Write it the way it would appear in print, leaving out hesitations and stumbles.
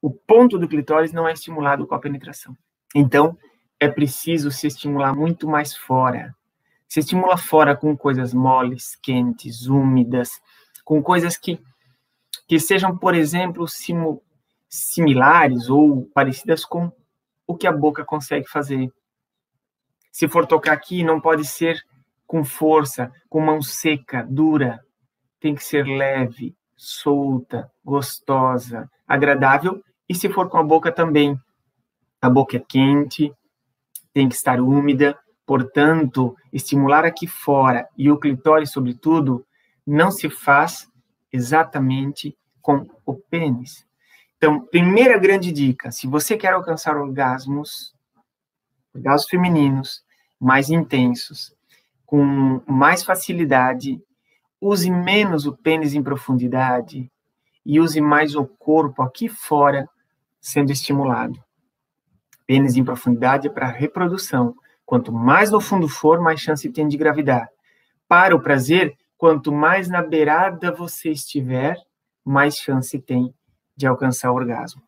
o ponto do clitóris não é estimulado com a penetração. Então, é preciso se estimular muito mais fora. Se estimula fora com coisas moles, quentes, úmidas, com coisas que sejam, por exemplo, similares ou parecidas com o que a boca consegue fazer. Se for tocar aqui, não pode ser com força, com mão seca, dura. Tem que ser leve, solta, gostosa, agradável. E se for com a boca também. A boca é quente, tem que estar úmida. Portanto, estimular aqui fora e o clitóris, sobretudo, não se faz exatamente com o pênis. Então, primeira grande dica, se você quer alcançar orgasmos femininos mais intensos, com mais facilidade, use menos o pênis em profundidade e use mais o corpo aqui fora sendo estimulado. Pênis em profundidade é para reprodução. Quanto mais no fundo for, mais chance tem de engravidar. Para o prazer, quanto mais na beirada você estiver, mais chance tem de alcançar o orgasmo.